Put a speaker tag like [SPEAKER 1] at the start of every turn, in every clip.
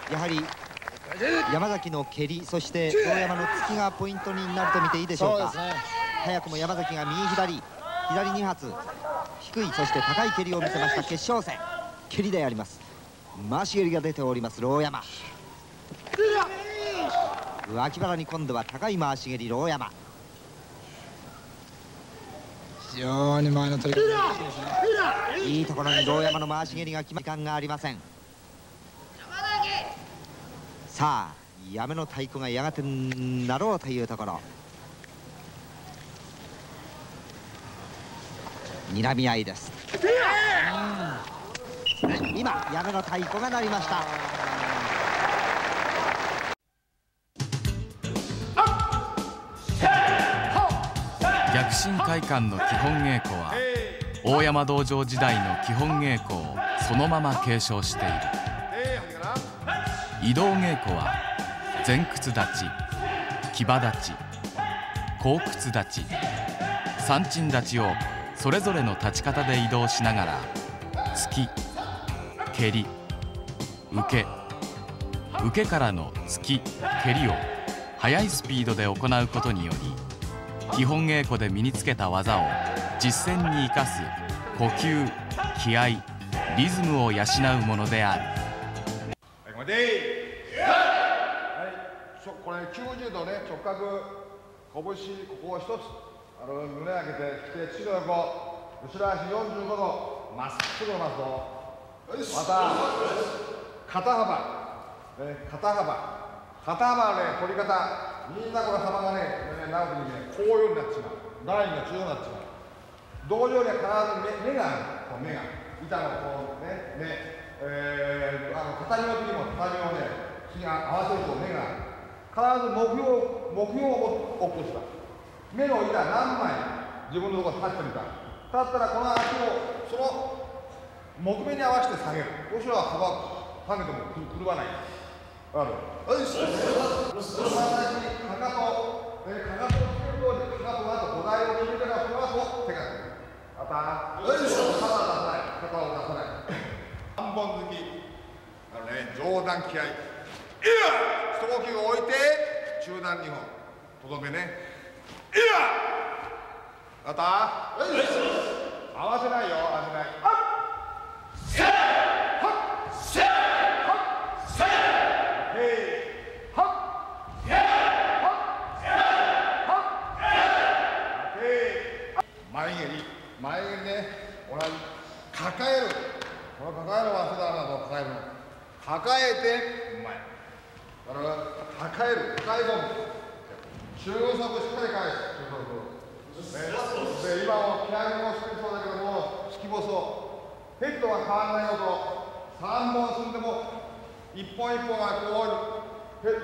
[SPEAKER 1] やはり山崎の蹴り、そして堂山の突きがポイントになると見ていいでしょうか。早くも山崎が右左2発、低いそして高い蹴りを見せました。決勝戦蹴りであります。回し蹴りが出ております牢山。脇腹に今度は高い回し蹴り牢山。
[SPEAKER 2] 非常に前の取り方ですね。
[SPEAKER 1] いいところに牢山の回し蹴りが決まる時間がありません。さあやめの太鼓がやがてなろうというところ。睨み合いです。今やめの太鼓が鳴りました。
[SPEAKER 3] 逆進会館の基本稽古は大山道場時代の基本稽古をそのまま継承している。移動稽古は前屈立ち、騎馬立ち、後屈立ち、三鎮立ちをそれぞれの立ち方で移動しながら突き、蹴り、受けからの突き、蹴りを速いスピードで行うことにより基本稽古で身につけた技を実戦に生かす呼吸、気合、リズムを養うものである。
[SPEAKER 4] これ90度ね、直角、拳、ここを一つ胸上げてきて、後ろ横、後ろ足45度、まっすぐ伸ばすぞ。また、肩幅のね、取り方、みんなこの幅がね、長くにね、こういうようになってしまう。ラインが中央になってしまう。同様には必ず目がある。目が。板のこうね、畳の時も畳をね、合わせると目がある。必ず目標を置くとした。目の板何枚自分のところに立ってみた。立ったらこの足をその木目に合わせて下げる。後ろは幅下げても狂わない。ある。よし。かかとをつけるようにかかとがあと土台を決めてからその後手が来る。また。よし。肩を出さない。肩を出さない。3本突き。上段気合い。一呼吸を置いて中段2本とどめね。また合わせないよ。合わせない。前蹴りね、同じ抱える。この抱えるは忘れたなと。抱えるの抱えて前だから抱える、抱え込む、中腰しっかり返す、で今もピアノも作りそうだけども突き細ヘッドが変わらないよと3本進んでも一本一本がこう波を打って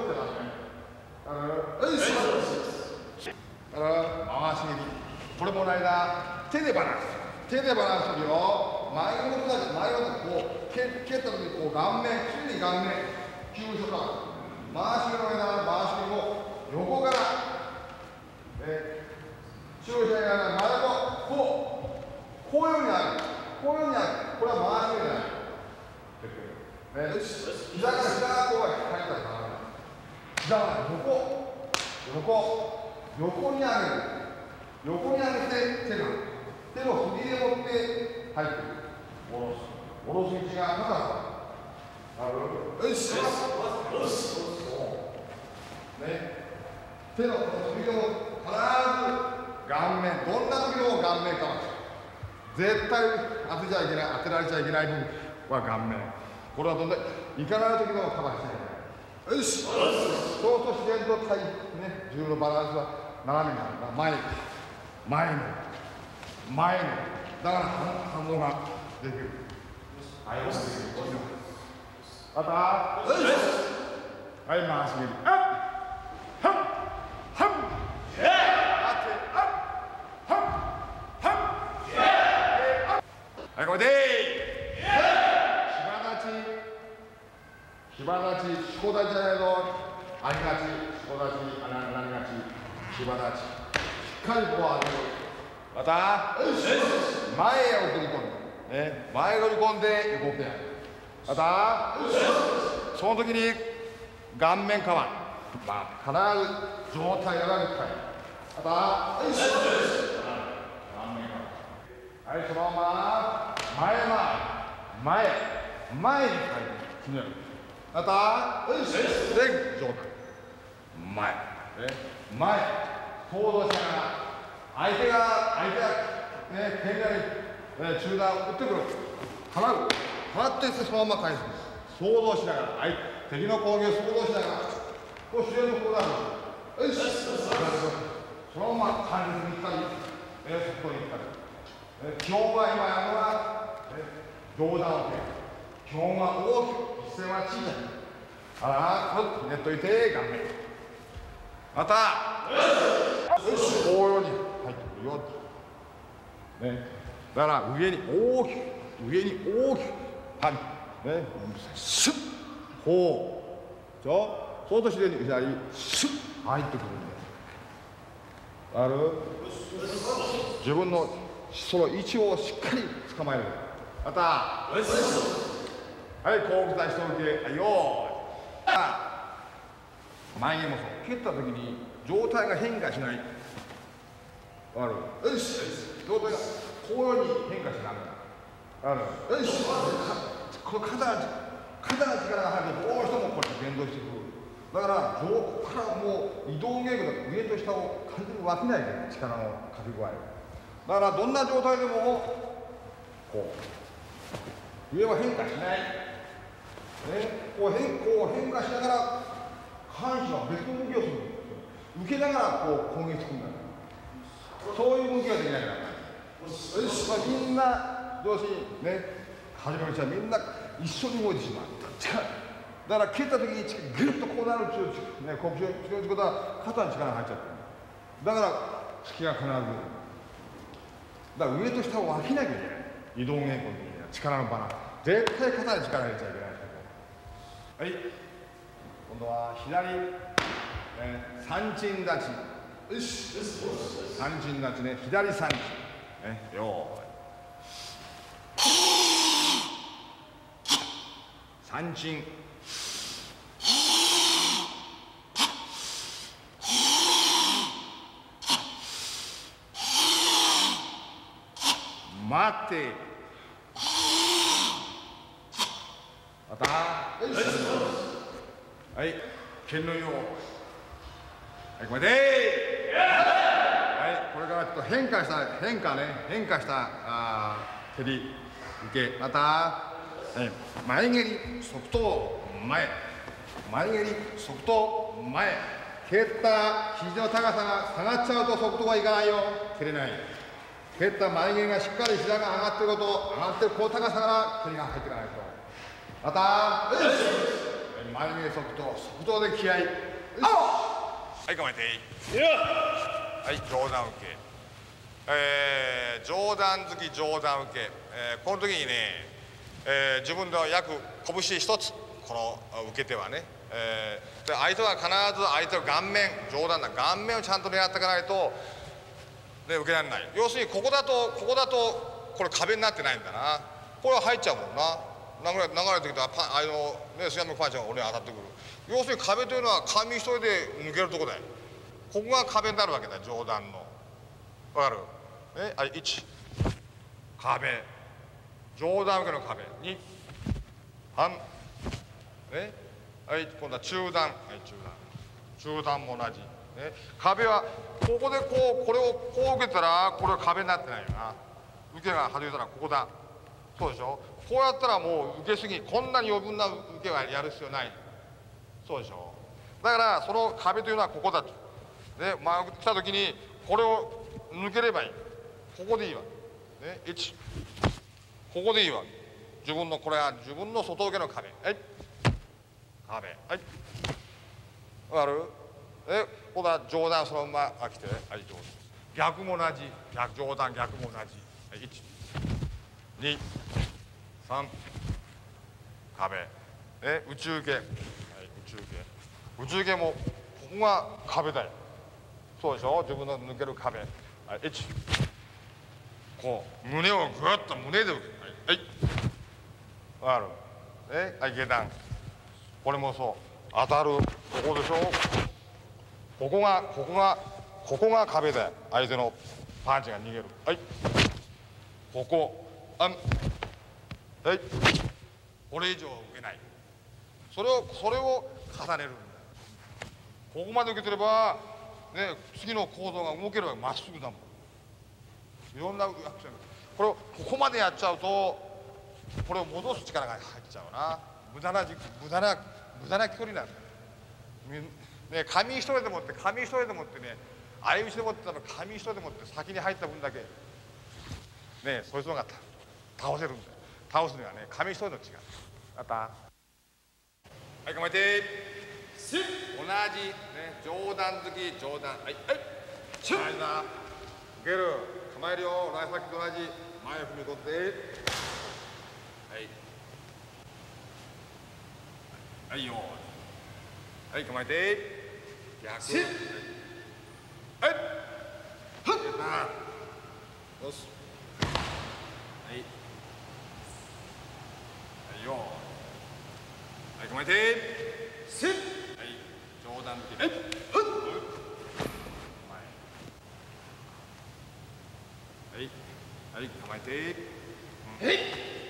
[SPEAKER 4] ますね。よいしょ。だから回し蹴り、これも間手でバランスするよ。前のことだけど前のことこう蹴った時にこう顔面常に顔面急所から回し蹴りの間回し蹴りも横から中心が前もこういうふうにある。これは回し蹴りじゃない。膝がこうは入ったらダメだ。膝は横に上げる。横に上げて手の振りで持って入ってくる。下ろす位置が高さ。よし。手の振りでも必ず顔面、どんな時でも顔面かもしれない。絶対当てられちゃいけない分は顔面。これはどんな、いかない時でもカバーしない。よし。そうすると自然と自分のバランスは斜めになる。前に。だから反応ができる。はい、また。はい、回し蹴り。はい、これで芝立ち、しこ立ちじゃないぞ。ありがち、しこ立ち、あながち、芝立ち。しっかりここを上げる。また、前へ送り込んで、前へ送り込んで動くやん。また、そその時に顔面かわ必ず上体が深い。あとは顔面かわはい、そのまま前に変えて決める。あとはで上体前行動しながら相手がね剣が中段打ってくる払ってそのまま返す。想像しながら敵の攻撃を想像しながらこう自然のこうなる。よしそのまま関節に行ったりそこに行ったり基本は今やるのは上段を基本は大きく実践は小さい。ネットいて顔面またよしこうように入ってくるよね。だから上に大きくパンシュッこうそうとして左シュッ入ってくるんだよ。自分のその位置をしっかり捕まえる。またはいこうした人受けはいよ前にもそう蹴った時に状態が変化しない。わかる？よし状態がこういうように変化しない。わかる？よしこの肩の力が入るとどうしてもこうやって連動してくる。だからここからもう移動ゲームだと上と下を完全に分けないで力のかけ具合。だからどんな状態でもこう上は変化しない。こう変化しながら下半身は別の動きをする。受けながらこう攻撃するんだ。そういう動きができないから。よし、みんな要するにね始める人はみんな一緒に動いてしまう。だから蹴った時にグッとこうなるっていうね、こういうことは肩に力が入っちゃってる。だから突きが必ず。だから上と下を分けなきゃいけない。移動原稿の時には力のバランス。絶対肩に力入れちゃいけない。はい。今度は左、三鎮立ち。よし。三鎮立ちね。左三鎮。よーい。三鎮。待って。また。はい、剣のよう。はい、これで。はい、これからちょっと変化した蹴り受け、また、前蹴り側頭前蹴り側頭前。蹴った肘の高さが下がっちゃうと側頭はいかないよ。蹴れない。蹴った前蹴りがしっかり膝が上がってるこの高さから蹴りが入っていかないと。また、前蹴り側頭で気合い。はい構えていい。はい、上段受け。上段突き上段受け。この時にね、自分では約拳一つこの受け手はね、で相手は必ず相手の顔面上段だ顔面をちゃんと狙っていかないと、ね、受けられない。要するにここだとこれ壁になってないんだな。これは入っちゃうもんな。流れてきた菅山パンチが俺に当たってくる。要するに壁というのは紙一重で抜けるとこだよ。ここが壁になるわけだ上段の。わかる？はい、1壁上段受けの壁2半はい、今度は中段。はい、中段も同じ。壁はここでこれをこう受けたらこれは壁になってないよな。受けが外れたらここだ。そうでしょ。こうやったらもう受けすぎこんなに余分な受けはやる必要ない。そうでしょ。だからその壁というのはここだと。で来た時にこれを抜ければいい。ここでいいわ。1ここでいいわ。自分のこれは自分の外受けの壁。はい壁。はいわかる？ここは上段そのまま来て、はい、上段。逆も同じ。上段逆も同じ。はい、1、2、3、壁。内受け。はい、内受け。内受けも、ここが壁だよ。そうでしょ？自分の抜ける壁。はい、1。こう、胸をぐっと胸で受ける。はい。わかる？はい、下段。 これもそう当たるここでしょ。ここが壁で相手のパンチが逃げる。はい、ここはい、これ以上は受けない。それを重ねるんだ。ここまで受けてればね、次の行動が動ければまっすぐだもん。いろんなアクション、これをここまでやっちゃうとこれを戻す力が入っちゃうな。無駄な距離なんだ。ね、紙一重でもってね、相打ちでもって紙一重でもって先に入った分だけね、そいつのが倒せるんだよ。倒すにはね、紙一重の違い。あった。はい、構えて。同じね、上段突き、上段。はい、はい。シュッ。はい、な。受ける。構えるよ。さっきと同じ。前を踏み込んで。はい。はいよ。はい、構えて。逆。はい。はい。よし。はい。はいよ。はい、構えて。はい。上段突き。はい。はい。はい、構えて。はい。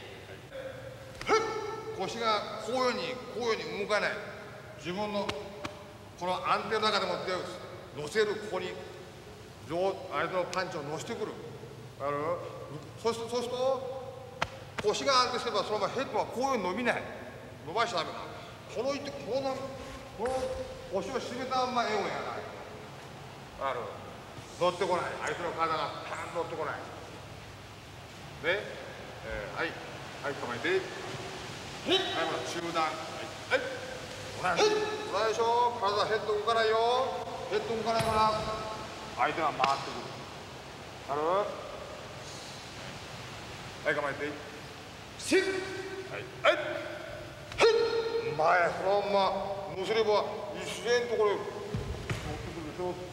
[SPEAKER 4] 腰がこういうに動かない。自分のこの安定の中でもって乗せる、ここに相手のパンチを乗せてくる。そうすると腰が安定すればそのままヘッドはこういう伸びない。伸ばしちゃダメだ。この腰を締めたまんま絵をやらない。乗ってこない。相手の体がパンと乗ってこない。ね、はい、はい、構えて。はい、まだ中段。はい、はい、同じでしょ。体ヘッド動かないよ。ヘッド動かないから相手は回ってくる。はい、構えて。シッ。はい、はい。前、そのまま乗せれば自然とこれ乗ってくるでしょ。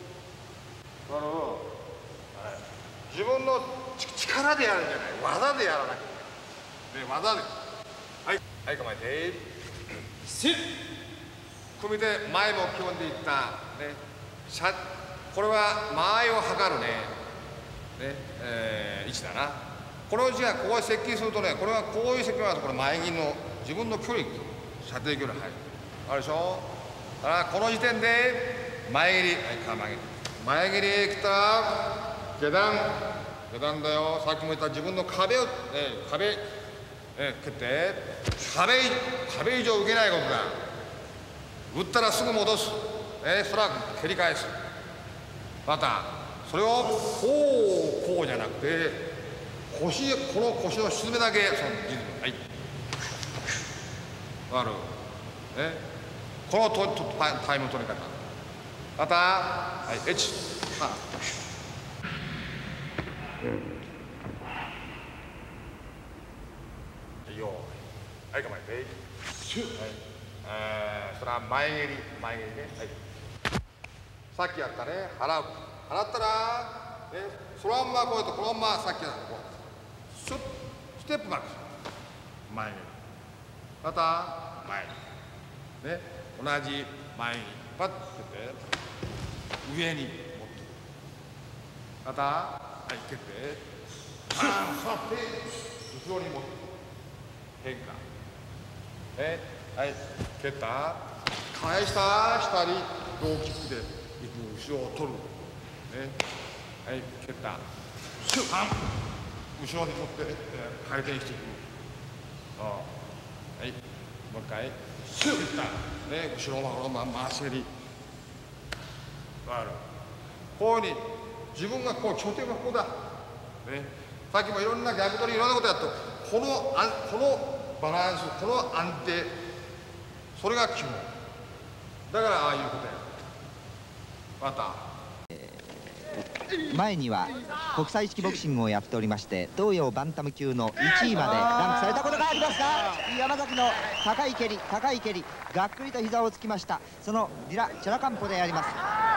[SPEAKER 4] 自分の力でやるんじゃない。技でやらなきゃ。技で。はい、はい、構えて。シッ。組手前も基本でいったね。これは間合いを測るね。位置だな。この位置がここへ接近するとね、これはこういう接近はこれ前銀の自分の距離、射程距離入る。あるでしょ。だからこの時点で前蹴り、はい、前蹴り来たら下段だよ。さっきも言った自分の壁を、蹴って壁以上受けないことだ。打ったらすぐ戻す。それは蹴り返す。またそれをこうじゃなくてこの腰の沈めだけそのリズム。はい。わかる？このタイム取り方。またはい、エッチ。はいよ。はい、構えて。シュッ。はい。それは前蹴りね。はい。さっきやったね、払ったら、そのまんまこうやってこのまんまさっきやったこうシュッステップバック前蹴り。また前に同じ前にパッと蹴って上に持ってくる。またはい蹴ってパーン座って後ろに持ってくる。変化はい蹴った返した下にローキックでいく。後ろを取る。はい蹴ったシュッパン後ろに持って回転していく。はい、もう一回シュッ蹴った後ろの回し蹴り。こういうふうに自分がこう拠点がここだ。さっきもいろんな逆取りいろんなことやった。このバランス、この安定、それが基本だからああいうことや。また
[SPEAKER 1] 前には国際式ボクシングをやっておりまして、東洋バンタム級の1位までランクされたことがありますが、山崎の高い蹴りがっくりと膝をつきました。そのディラ・チャラカンポであります。